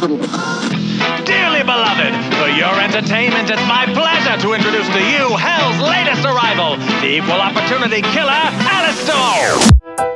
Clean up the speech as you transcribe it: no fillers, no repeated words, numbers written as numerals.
Dearly beloved, for your entertainment, it's my pleasure to introduce to you Hell's latest arrival, the equal opportunity killer, Alistair!